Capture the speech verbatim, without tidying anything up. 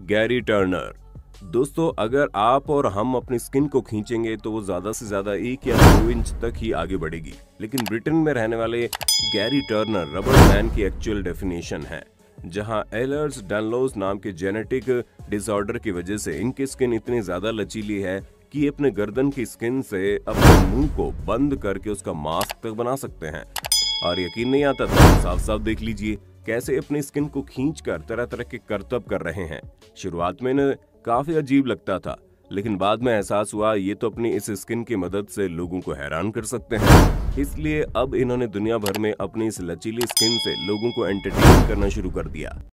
Gary Turner. दोस्तों, अगर आप और हम अपनी स्किन को खींचेंगे तो वो ज्यादा से ज्यादा एक या दो इंच तक ही आगे बढ़ेगी, लेकिन ब्रिटेन में रहने वाले गैरी टर्नर रबर मैन की एक्चुअल डेफिनेशन है, जहां एलर्स डानलोस नाम के जेनेटिक डिसऑर्डर की वजह से इनकी स्किन इतनी ज्यादा लचीली है कि ये अपने गर्दन की स्किन से अपने मुंह को बंद करके उसका मास्क तक बना सकते हैं। और यकीन नहीं आता तो साफ साफ देख लीजिए कैसे अपनी स्किन को खींचकर तरह तरह के करतब कर रहे हैं। शुरुआत में इन्हें काफी अजीब लगता था, लेकिन बाद में एहसास हुआ ये तो अपनी इस स्किन की मदद से लोगों को हैरान कर सकते हैं। इसलिए अब इन्होंने दुनिया भर में अपनी इस लचीली स्किन से लोगों को एंटरटेन करना शुरू कर दिया।